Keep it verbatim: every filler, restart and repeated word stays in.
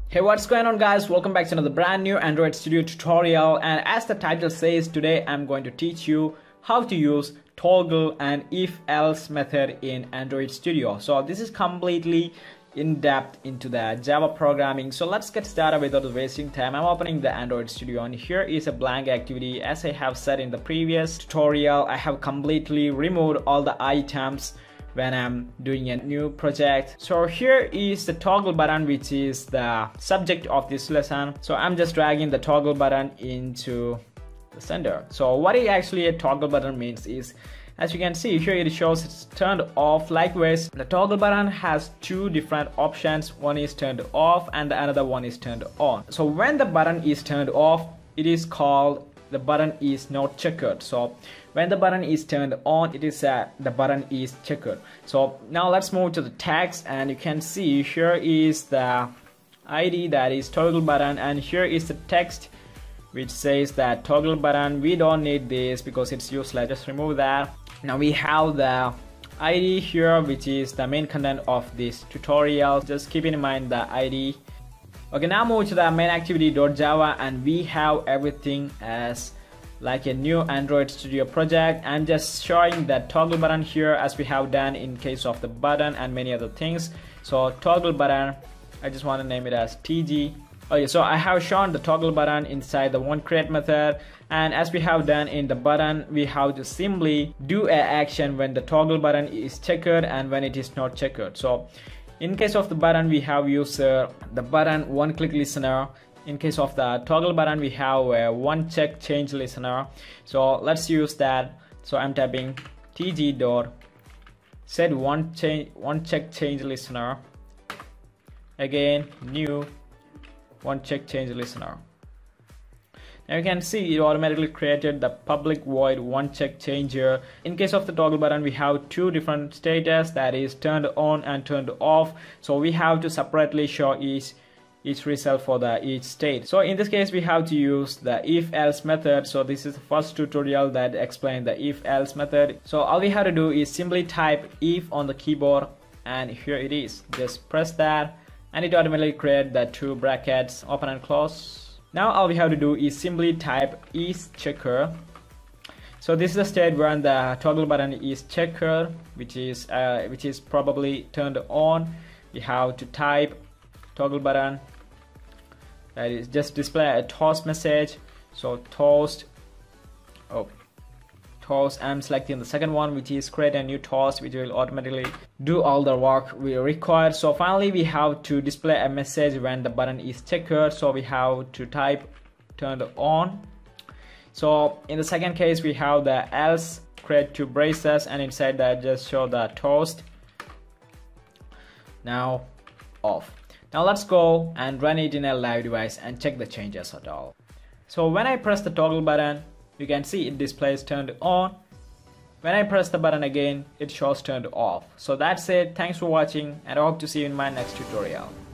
Hey, what's going on guys? Welcome back to another brand new Android Studio tutorial, and as the title says, today I'm going to teach you how to use toggle and if else method in Android Studio. So this is completely in depth into the Java programming. So let's get started without wasting time. I'm opening the Android Studio and here is a blank activity. As I have said in the previous tutorial, I have completely removed all the items when I'm doing a new project. So here is the toggle button, which is the subject of this lesson. So I'm just dragging the toggle button into the center. So what it actually a toggle button means is, as you can see here, it shows it's turned off. Likewise, the toggle button has two different options. One is turned off and the another one is turned on. So when the button is turned off, it is called the button is not checkered. So when the button is turned on, it is uh, the button is checkered. So now let's move to the text, and you can see here is the I D E, that is toggle button, and here is the text which says that toggle button. We don't need this because it's useless, just remove that. Now we have the I D E here, which is the main content of this tutorial. Just keep in mind the I D E. Okay, now move to the main activity.java, and we have everything as like a new Android Studio project. I'm just showing that toggle button here as we have done in case of the button and many other things. So toggle button, I just want to name it as T G. Okay, so I have shown the toggle button inside the onCreate method, and as we have done in the button, we have to simply do an action when the toggle button is checkered and when it is not checkered. So in case of the button, we have used uh, the button one click listener. In case of the toggle button, we have a one check change listener. So let's use that. So I'm typing tg dot set one change one check change listener. Again, new one check change listener. Now you can see it automatically created the public void one check changer. In case of the toggle button, we have two different status, that is turned on and turned off. So we have to separately show each each result for the each state. So in this case, we have to use the if else method. So this is the first tutorial that explains the if else method. So all we have to do is simply type if on the keyboard, and here it is. Just press that and it automatically creates the two brackets, open and close. Now all we have to do is simply type is checker. So this is the state when the toggle button is checkered, which is uh, which is probably turned on. We have to type toggle button, that is just display a toast message. So toast, oh toast, I'm selecting the second one, which is create a new toast, which will automatically do all the work we require. So finally we have to display a message when the button is checkered. So we have to type turned on. So in the second case, we have the else create two braces, and inside that just show the toast. Now off. Now let's go and run it in a live device and check the changes at all. So when I press the toggle button, you can see it displays turned on. When I press the button again, it shows turned off. So that's it. Thanks for watching, and I hope to see you in my next tutorial.